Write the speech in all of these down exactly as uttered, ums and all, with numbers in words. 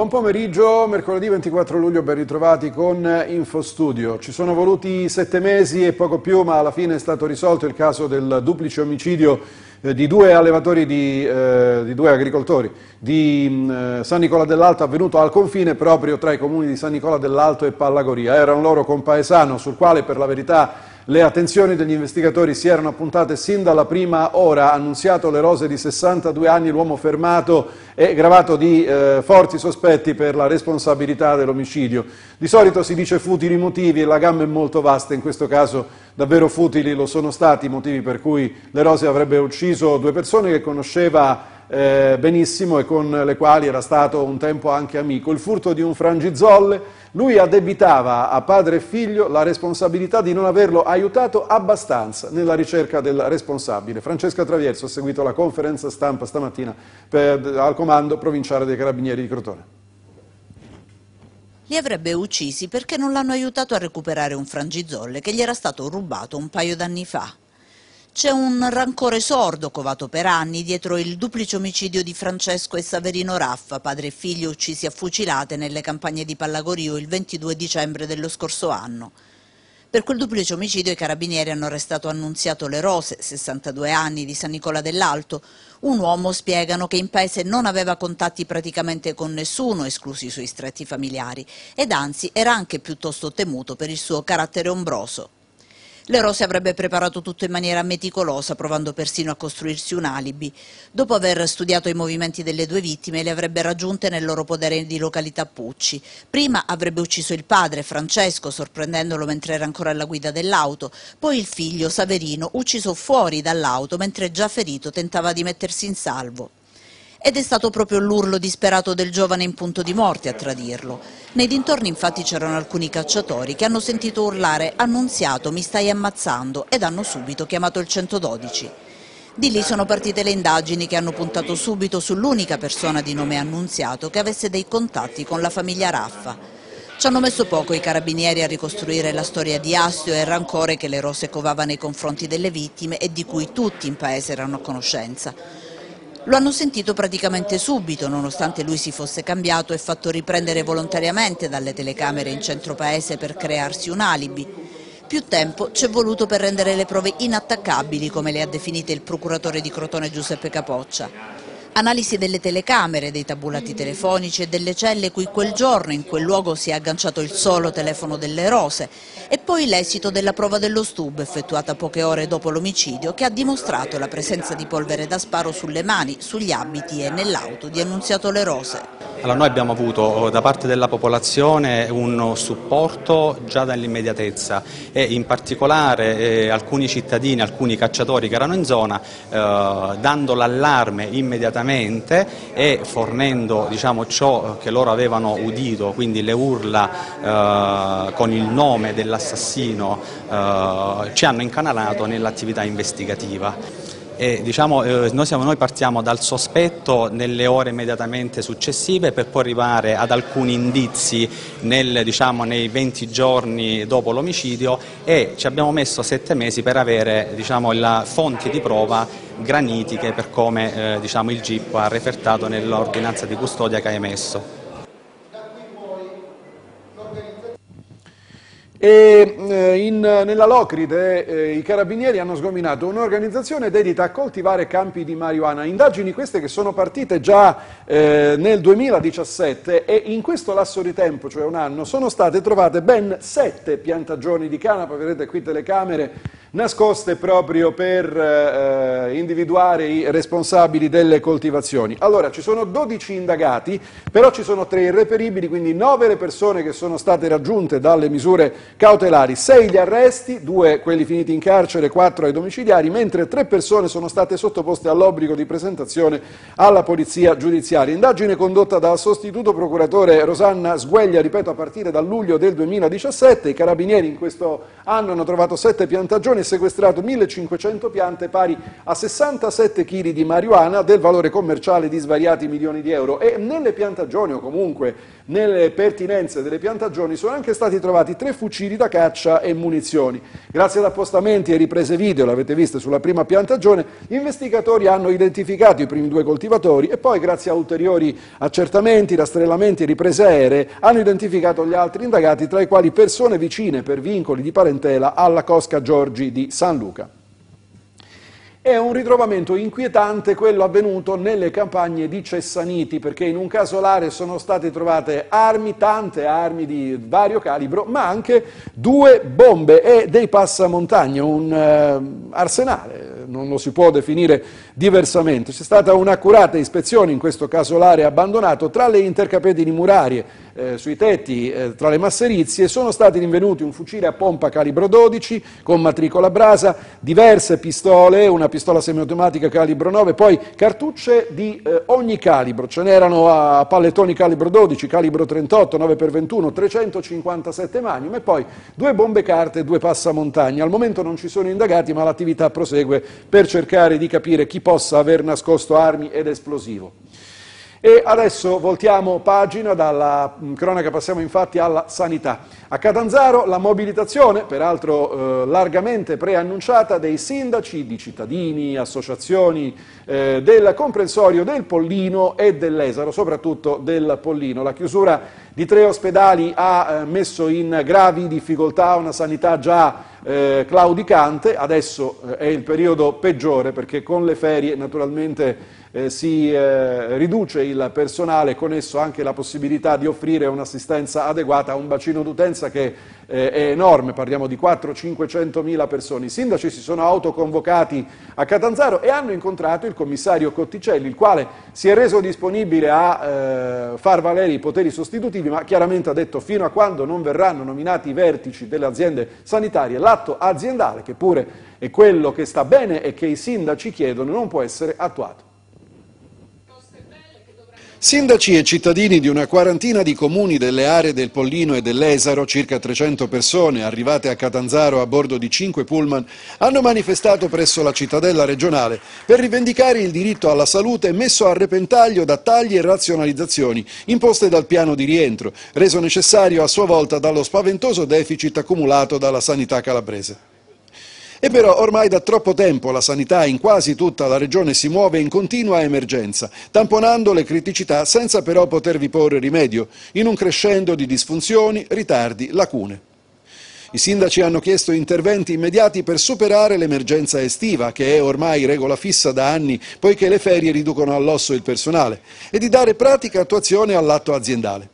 Buon pomeriggio, mercoledì ventiquattro luglio, ben ritrovati con InfoStudio. Ci sono voluti sette mesi e poco più, ma alla fine è stato risolto il caso del duplice omicidio eh, di due allevatori, di, eh, di due agricoltori di eh, San Nicola dell'Alto, avvenuto al confine proprio tra i comuni di San Nicola dell'Alto e Pallagoria. Era un loro compaesano sul quale, per la verità, le attenzioni degli investigatori si erano appuntate sin dalla prima ora. Annunziato Le Rose, di sessantadue anni, l'uomo fermato e gravato di eh, forti sospetti per la responsabilità dell'omicidio. Di solito si dice futili motivi e la gamma è molto vasta, in questo caso davvero futili lo sono stati i motivi per cui Le Rose avrebbe ucciso due persone che conosceva Eh, benissimo e con le quali era stato un tempo anche amico. Il furto di un frangizolle, lui addebitava a padre e figlio la responsabilità di non averlo aiutato abbastanza nella ricerca del responsabile. Francesca Travierzo ha seguito la conferenza stampa stamattina per, al comando provinciale dei Carabinieri di Crotone. Li avrebbe uccisi perché non l'hanno aiutato a recuperare un frangizolle che gli era stato rubato un paio d'anni fa. C'è un rancore sordo covato per anni dietro il duplice omicidio di Francesco e Saverino Raffa, padre e figlio uccisi a fucilate nelle campagne di Pallagorio il ventidue dicembre dello scorso anno. Per quel duplice omicidio i carabinieri hanno arrestato Annunziato Le Rose, sessantadue anni, di San Nicola dell'Alto, un uomo, spiegano, che in paese non aveva contatti praticamente con nessuno, esclusi i suoi stretti familiari, ed anzi era anche piuttosto temuto per il suo carattere ombroso. Le Rose avrebbe preparato tutto in maniera meticolosa, provando persino a costruirsi un alibi. Dopo aver studiato i movimenti delle due vittime, le avrebbe raggiunte nel loro podere di località Pucci. Prima avrebbe ucciso il padre, Francesco, sorprendendolo mentre era ancora alla guida dell'auto, poi il figlio, Saverino, ucciso fuori dall'auto mentre già ferito tentava di mettersi in salvo. Ed è stato proprio l'urlo disperato del giovane in punto di morte a tradirlo. Nei dintorni infatti c'erano alcuni cacciatori che hanno sentito urlare «Annunziato, mi stai ammazzando» ed hanno subito chiamato il centododici. Di lì sono partite le indagini che hanno puntato subito sull'unica persona di nome Annunziato che avesse dei contatti con la famiglia Raffa. Ci hanno messo poco i carabinieri a ricostruire la storia di astio e rancore che Le Rose covava nei confronti delle vittime e di cui tutti in paese erano a conoscenza. Lo hanno sentito praticamente subito, nonostante lui si fosse cambiato e fatto riprendere volontariamente dalle telecamere in centro paese per crearsi un alibi. Più tempo ci è voluto per rendere le prove inattaccabili, come le ha definite il procuratore di Crotone Giuseppe Capoccia. Analisi delle telecamere, dei tabulati telefonici e delle celle cui quel giorno in quel luogo si è agganciato il solo telefono delle Rose, e poi l'esito della prova dello stub effettuata poche ore dopo l'omicidio, che ha dimostrato la presenza di polvere da sparo sulle mani, sugli abiti e nell'auto di Annunziato Le Rose. Allora, noi abbiamo avuto da parte della popolazione un supporto già dall'immediatezza e in particolare eh, alcuni cittadini, alcuni cacciatori che erano in zona, eh, dando l'allarme immediatamente e fornendo, diciamo, ciò che loro avevano udito, quindi le urla eh, con il nome dell'assassino, eh, ci hanno incanalato nell'attività investigativa. E, diciamo, eh, noi, siamo, noi partiamo dal sospetto nelle ore immediatamente successive per poi arrivare ad alcuni indizi nel, diciamo, nei venti giorni dopo l'omicidio, e ci abbiamo messo sette mesi per avere, diciamo, la fonti di prova granitiche per come eh, diciamo, il G I P ha refertato nell'ordinanza di custodia che ha emesso. E eh, in, nella Locride eh, i carabinieri hanno sgominato un'organizzazione dedita a coltivare campi di marijuana. Indagini queste che sono partite già eh, nel duemiladiciassette, e in questo lasso di tempo, cioè un anno, sono state trovate ben sette piantagioni di canapa. Vedete qui telecamere nascoste proprio per eh, individuare i responsabili delle coltivazioni. Allora, ci sono dodici indagati, però ci sono tre irreperibili, quindi nove le persone che sono state raggiunte dalle misure cautelari, sei gli arresti, due quelli finiti in carcere, quattro ai domiciliari, mentre tre persone sono state sottoposte all'obbligo di presentazione alla polizia giudiziaria. Indagine condotta dal sostituto procuratore Rosanna Sgueglia, ripeto, a partire dal luglio del duemiladiciassette. I carabinieri in questo anno hanno trovato sette piantagioni, e sequestrato millecinquecento piante pari a sessantasette chili di marijuana del valore commerciale di svariati milioni di euro, e nelle piantagioni o comunque nelle pertinenze delle piantagioni sono anche stati trovati tre fucili da caccia e munizioni. Grazie ad appostamenti e riprese video, l'avete viste sulla prima piantagione, gli investigatori hanno identificato i primi due coltivatori e poi, grazie a ulteriori accertamenti, rastrellamenti e riprese aeree, hanno identificato gli altri indagati, tra i quali persone vicine per vincoli di parentela alla Cosca Giorgi di San Luca. È un ritrovamento inquietante quello avvenuto nelle campagne di Cessaniti, perché in un casolare sono state trovate armi, tante armi di vario calibro, ma anche due bombe e dei passamontagna, un eh, arsenale, non lo si può definire diversamente. C'è stata un'accurata ispezione in questo casolare abbandonato. Tra le intercapedini murarie, eh, sui tetti, eh, tra le masserizie, sono stati rinvenuti un fucile a pompa calibro dodici con matricola Brasa, diverse pistole, una pistola semiautomatica calibro nove, poi cartucce di eh, ogni calibro. Ce n'erano a pallettoni calibro dodici, calibro trentotto, nove per ventuno, trecentocinquantasette Magnum, e poi due bombe carte e due passamontagna. Al momento non ci sono indagati, ma l'attività prosegue per cercare di capire chi possa aver nascosto armi ed esplosivo. E adesso voltiamo pagina, dalla cronaca passiamo infatti alla sanità. A Catanzaro la mobilitazione, peraltro eh, largamente preannunciata, dei sindaci, di cittadini, associazioni eh, del comprensorio del Pollino e dell'Esaro, soprattutto del Pollino. La chiusura di tre ospedali ha eh, messo in gravi difficoltà una sanità già eh, claudicante. Adesso eh, è il periodo peggiore, perché con le ferie naturalmente Eh, si eh, riduce il personale, con esso anche la possibilità di offrire un'assistenza adeguata a un bacino d'utenza che eh, è enorme, parliamo di quattrocento-cinquecentomila persone. I sindaci si sono autoconvocati a Catanzaro e hanno incontrato il commissario Cotticelli, il quale si è reso disponibile a eh, far valere i poteri sostitutivi, ma chiaramente ha detto: fino a quando non verranno nominati i vertici delle aziende sanitarie, l'atto aziendale, che pure è quello che sta bene e che i sindaci chiedono, non può essere attuato. Sindaci e cittadini di una quarantina di comuni delle aree del Pollino e dell'Esaro, circa trecento persone arrivate a Catanzaro a bordo di cinque pullman, hanno manifestato presso la cittadella regionale per rivendicare il diritto alla salute messo a repentaglio da tagli e razionalizzazioni imposte dal piano di rientro, reso necessario a sua volta dallo spaventoso deficit accumulato dalla sanità calabrese. E però ormai da troppo tempo la sanità in quasi tutta la regione si muove in continua emergenza, tamponando le criticità senza però potervi porre rimedio, in un crescendo di disfunzioni, ritardi, lacune. I sindaci hanno chiesto interventi immediati per superare l'emergenza estiva, che è ormai regola fissa da anni, poiché le ferie riducono all'osso il personale, e di dare pratica attuazione all'atto aziendale.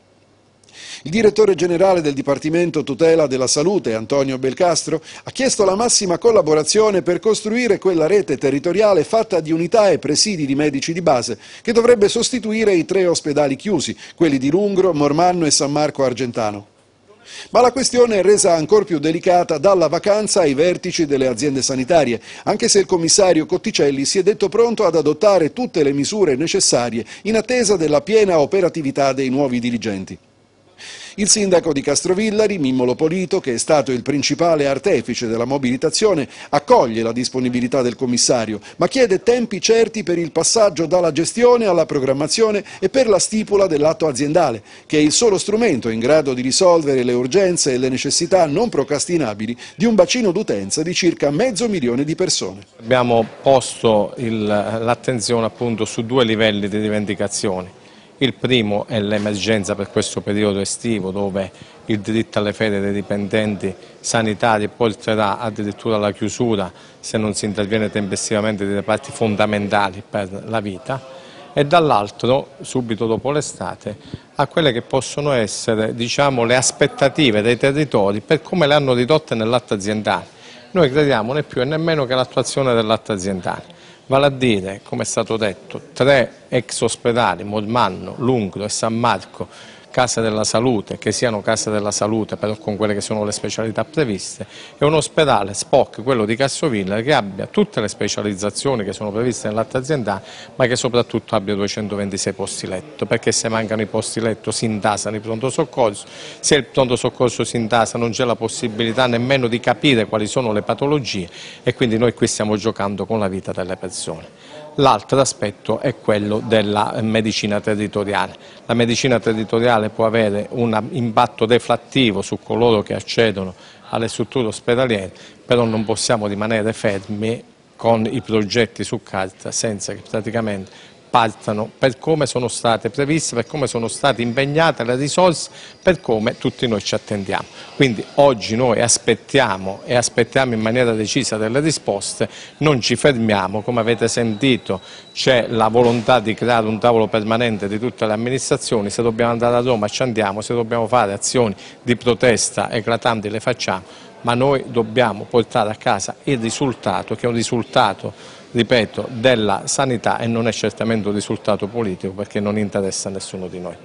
Il direttore generale del Dipartimento Tutela della Salute, Antonio Belcastro, ha chiesto la massima collaborazione per costruire quella rete territoriale fatta di unità e presidi di medici di base, che dovrebbe sostituire i tre ospedali chiusi, quelli di Rungro, Mormanno e San Marco Argentano. Ma la questione è resa ancor più delicata dalla vacanza ai vertici delle aziende sanitarie, anche se il commissario Cotticelli si è detto pronto ad adottare tutte le misure necessarie in attesa della piena operatività dei nuovi dirigenti. Il sindaco di Castrovillari, Mimmo Lopolito, che è stato il principale artefice della mobilitazione, accoglie la disponibilità del commissario, ma chiede tempi certi per il passaggio dalla gestione alla programmazione e per la stipula dell'atto aziendale, che è il solo strumento in grado di risolvere le urgenze e le necessità non procrastinabili di un bacino d'utenza di circa mezzo milione di persone. Abbiamo posto l'attenzione appunto su due livelli di rivendicazioni. Il primo è l'emergenza per questo periodo estivo, dove il diritto alle ferie dei dipendenti sanitari porterà addirittura alla chiusura se non si interviene tempestivamente dei reparti fondamentali per la vita, e dall'altro, subito dopo l'estate, a quelle che possono essere, diciamo, le aspettative dei territori per come le hanno ridotte nell'atto aziendale. Noi crediamo né più e nemmeno che l'attuazione dell'atto aziendale, vale a dire, come è stato detto, tre ex ospedali, Mormanno, Lungro e San Marco, case della salute, che siano case della salute però con quelle che sono le specialità previste, e un ospedale S P O C, quello di Cassovilla, che abbia tutte le specializzazioni che sono previste nell'atto aziendale, ma che soprattutto abbia duecentoventisei posti letto, perché se mancano i posti letto si intasano i pronto soccorso, se il pronto soccorso si intasa non c'è la possibilità nemmeno di capire quali sono le patologie, e quindi noi qui stiamo giocando con la vita delle persone. L'altro aspetto è quello della medicina territoriale. La medicina territoriale può avere un impatto deflattivo su coloro che accedono alle strutture ospedaliere, però non possiamo rimanere fermi con i progetti su carta senza che praticamente partano per come sono state previste, per come sono state impegnate le risorse, per come tutti noi ci attendiamo. Quindi oggi noi aspettiamo e aspettiamo in maniera decisa delle risposte, non ci fermiamo, come avete sentito c'è la volontà di creare un tavolo permanente di tutte le amministrazioni, se dobbiamo andare a Roma ci andiamo, se dobbiamo fare azioni di protesta eclatanti le facciamo, ma noi dobbiamo portare a casa il risultato, che è un risultato, ripeto, della sanità, e non è certamente un risultato politico, perché non interessa a nessuno di noi.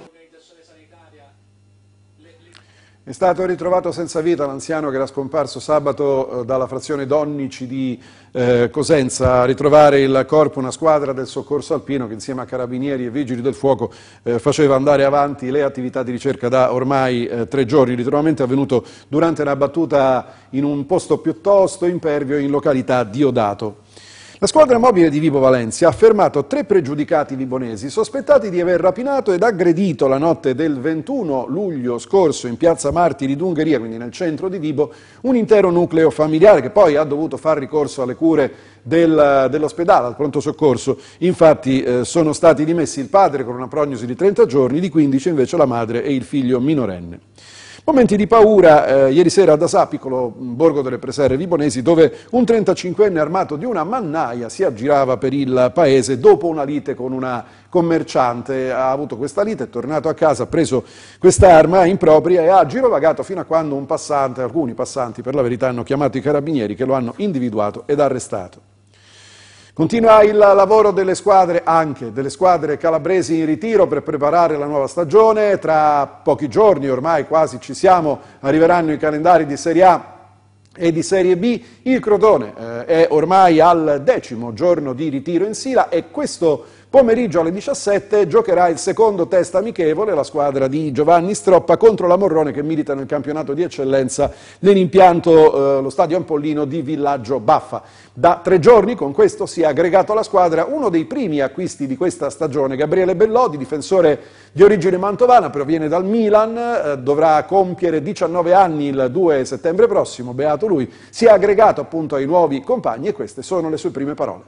È stato ritrovato senza vita l'anziano che era scomparso sabato eh, dalla frazione Donnici di eh, Cosenza. A ritrovare il corpo una squadra del soccorso alpino che insieme a carabinieri e vigili del fuoco eh, faceva andare avanti le attività di ricerca da ormai eh, tre giorni. Il ritrovamento è avvenuto durante una battuta in un posto piuttosto impervio in località Diodato. La squadra mobile di Vibo Valentia ha fermato tre pregiudicati vibonesi sospettati di aver rapinato ed aggredito la notte del ventuno luglio scorso in piazza Martiri d'Ungheria, quindi nel centro di Vibo, un intero nucleo familiare che poi ha dovuto fare ricorso alle cure del, dell'ospedale, al pronto soccorso. Infatti eh, sono stati dimessi il padre con una prognosi di trenta giorni, di quindici invece la madre e il figlio minorenne. Momenti di paura eh, ieri sera ad Asà, piccolo borgo delle Preserre vibonesi, dove un trentacinquenne armato di una mannaia si aggirava per il paese dopo una lite con una commerciante. Ha avuto questa lite, è tornato a casa, ha preso quest'arma impropria e ha girovagato fino a quando un passante, alcuni passanti per la verità, hanno chiamato i carabinieri che lo hanno individuato ed arrestato. Continua il lavoro delle squadre, anche delle squadre calabresi in ritiro per preparare la nuova stagione. Tra pochi giorni, ormai quasi ci siamo, arriveranno i calendari di Serie A e di Serie B. Il Crotone eh, è ormai al decimo giorno di ritiro in Sila e questo pomeriggio alle diciassette giocherà il secondo test amichevole, la squadra di Giovanni Stroppa contro la Morrone, che milita nel campionato di eccellenza nell'impianto, eh, lo stadio Ampollino di Villaggio Baffa. Da tre giorni con questo si è aggregato alla squadra uno dei primi acquisti di questa stagione, Gabriele Bellodi, difensore di origine mantovana, proviene dal Milan, eh, dovrà compiere diciannove anni il due settembre prossimo, beato lui, si è aggregato appunto ai nuovi compagni e queste sono le sue prime parole.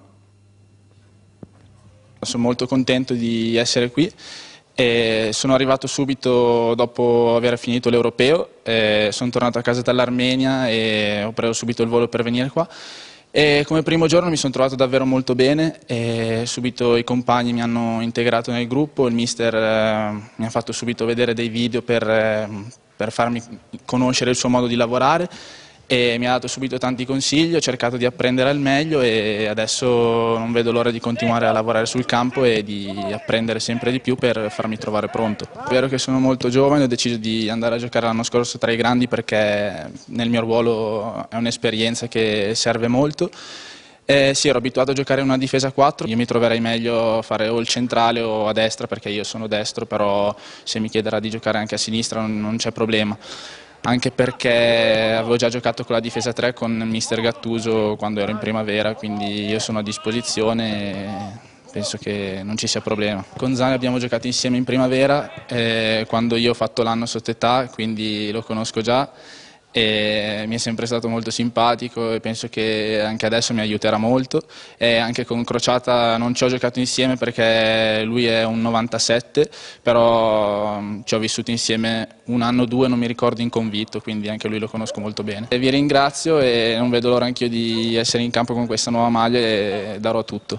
Sono molto contento di essere qui e sono arrivato subito dopo aver finito l'Europeo, sono tornato a casa dall'Armenia e ho preso subito il volo per venire qua. E come primo giorno mi sono trovato davvero molto bene e subito i compagni mi hanno integrato nel gruppo, il mister eh, mi ha fatto subito vedere dei video per, eh, per farmi conoscere il suo modo di lavorare e mi ha dato subito tanti consigli, ho cercato di apprendere al meglio e adesso non vedo l'ora di continuare a lavorare sul campo e di apprendere sempre di più per farmi trovare pronto. È vero che sono molto giovane, ho deciso di andare a giocare l'anno scorso tra i grandi perché nel mio ruolo è un'esperienza che serve molto. Eh, sì, ero abituato a giocare in una difesa quattro, io mi troverei meglio a fare o il centrale o a destra perché io sono destro, però se mi chiederà di giocare anche a sinistra non, non c'è problema. Anche perché avevo già giocato con la difesa tre con mister Gattuso quando ero in primavera, quindi io sono a disposizione e penso che non ci sia problema. Con Zane abbiamo giocato insieme in primavera, eh, quando io ho fatto l'anno sotto età, quindi lo conosco già e mi è sempre stato molto simpatico e penso che anche adesso mi aiuterà molto. E anche con Crociata non ci ho giocato insieme perché lui è un novantasette, però ci ho vissuto insieme un anno o due, non mi ricordo, in convitto, quindi anche lui lo conosco molto bene. E vi ringrazio e non vedo l'ora anch'io di essere in campo con questa nuova maglia e darò tutto.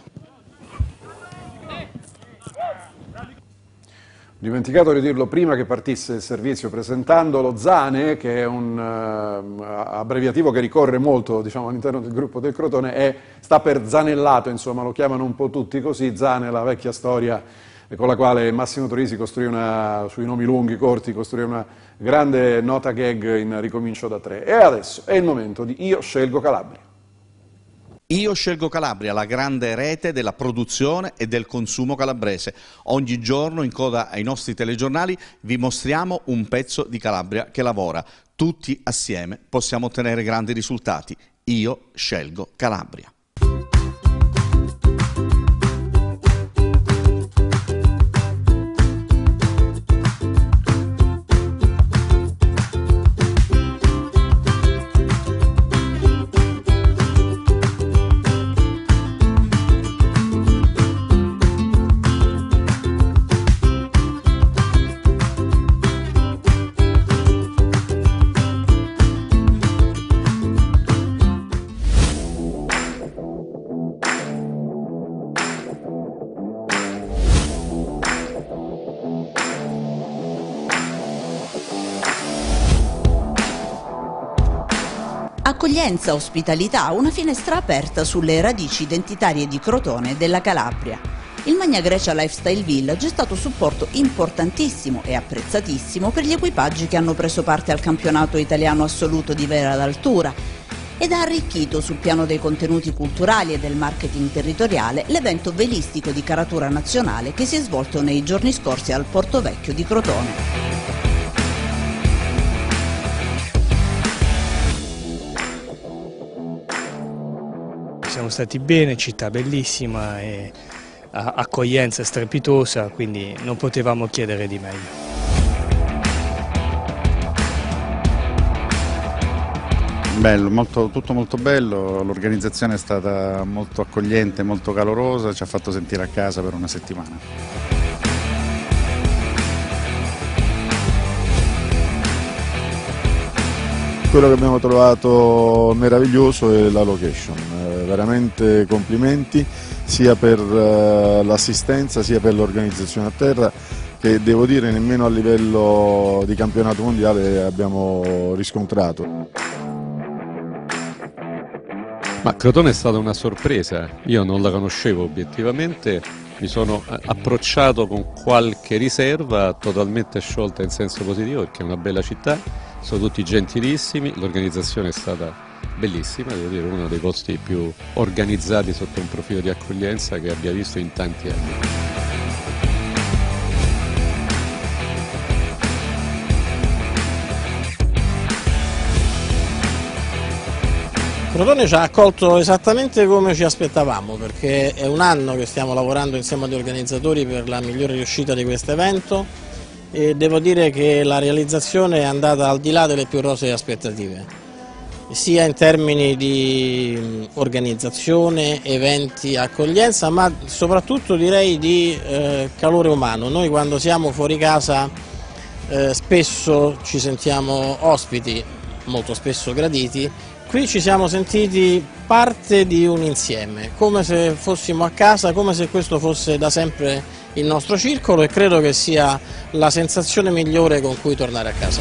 Ho dimenticato di dirlo prima che partisse il servizio, presentando lo Zane, che è un uh, abbreviativo che ricorre molto, diciamo, all'interno del gruppo del Crotone, e sta per Zanellato, insomma, lo chiamano un po' tutti così. Zane, la vecchia storia con la quale Massimo Torisi costruì una, sui nomi lunghi, corti, costruì una grande nota gag in Ricomincio da tre. E adesso è il momento di Io Scelgo Calabria. Io Scelgo Calabria, la grande rete della produzione e del consumo calabrese. Ogni giorno in coda ai nostri telegiornali vi mostriamo un pezzo di Calabria che lavora. Tutti assieme possiamo ottenere grandi risultati. Io Scelgo Calabria. Accoglienza, ospitalità, una finestra aperta sulle radici identitarie di Crotone e della Calabria. Il Magna Grecia Lifestyle Village è stato supporto importantissimo e apprezzatissimo per gli equipaggi che hanno preso parte al campionato italiano assoluto di vela d'altura ed ha arricchito sul piano dei contenuti culturali e del marketing territoriale l'evento velistico di caratura nazionale che si è svolto nei giorni scorsi al Porto Vecchio di Crotone. Siamo stati bene, città bellissima e accoglienza strepitosa, quindi non potevamo chiedere di meglio. Bello, molto, tutto molto bello, l'organizzazione è stata molto accogliente, molto calorosa, ci ha fatto sentire a casa per una settimana. Quello che abbiamo trovato meraviglioso è la location, eh, veramente complimenti sia per eh, l'assistenza sia per l'organizzazione a terra, che devo dire nemmeno a livello di campionato mondiale abbiamo riscontrato. Ma Crotone è stata una sorpresa, io non la conoscevo obiettivamente, mi sono approcciato con qualche riserva totalmente sciolta in senso positivo perché è una bella città. Sono tutti gentilissimi, l'organizzazione è stata bellissima, devo dire uno dei posti più organizzati sotto un profilo di accoglienza che abbia visto in tanti anni. Crotone ci ha accolto esattamente come ci aspettavamo, perché è un anno che stiamo lavorando insieme agli organizzatori per la migliore riuscita di questo evento e devo dire che la realizzazione è andata al di là delle più rosee aspettative, sia in termini di organizzazione, eventi, accoglienza, ma soprattutto direi di eh, calore umano. Noi quando siamo fuori casa eh, spesso ci sentiamo ospiti, molto spesso graditi. Qui ci siamo sentiti parte di un insieme, come se fossimo a casa, come se questo fosse da sempre il nostro circolo, e credo che sia la sensazione migliore con cui tornare a casa.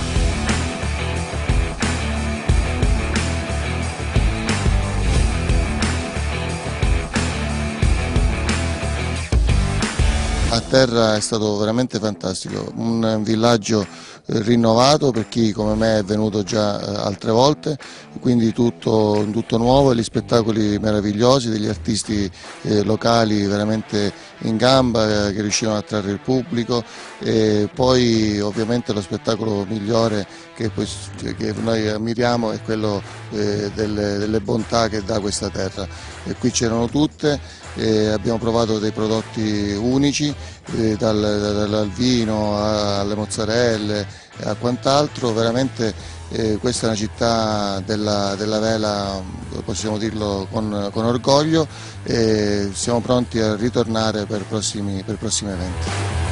A terra è stato veramente fantastico, un villaggio rinnovato per chi come me è venuto già altre volte, quindi tutto, tutto nuovo, gli spettacoli meravigliosi degli artisti eh, locali veramente in gamba eh, che riuscivano a attrarre il pubblico, e poi ovviamente lo spettacolo migliore che, poi, che noi ammiriamo è quello eh, delle, delle bontà che dà questa terra, e qui c'erano tutte. E abbiamo provato dei prodotti unici, eh, dal, dal vino alle mozzarelle e a quant'altro. Veramente eh, questa è una città della, della vela, possiamo dirlo con, con orgoglio, e siamo pronti a ritornare per prossimi, per prossimi eventi.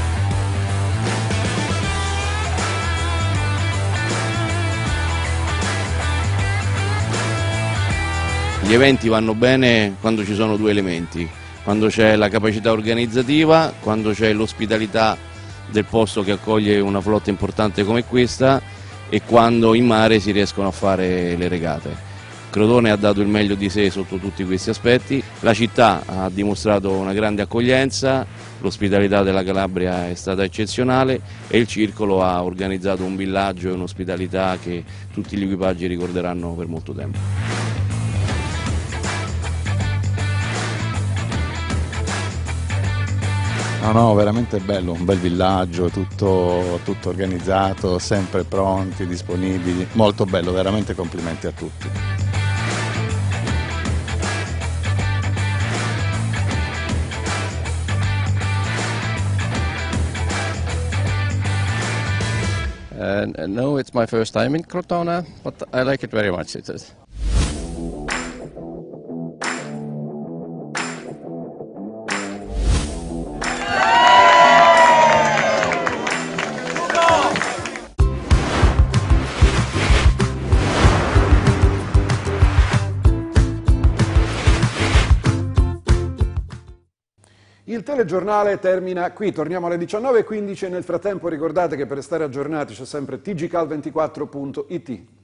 Gli eventi vanno bene quando ci sono due elementi, quando c'è la capacità organizzativa, quando c'è l'ospitalità del posto che accoglie una flotta importante come questa, e quando in mare si riescono a fare le regate. Crotone ha dato il meglio di sé sotto tutti questi aspetti, la città ha dimostrato una grande accoglienza, l'ospitalità della Calabria è stata eccezionale e il Circolo ha organizzato un villaggio e un'ospitalità che tutti gli equipaggi ricorderanno per molto tempo. No, no, veramente bello, un bel villaggio, tutto, tutto organizzato, sempre pronti, disponibili, molto bello, veramente complimenti a tutti. Uh, no, it's my first time in Crotone, but I like it very much. It is. Il telegiornale termina qui, torniamo alle diciannove e quindici e nel frattempo ricordate che per restare aggiornati c'è sempre T G Cal ventiquattro punto it.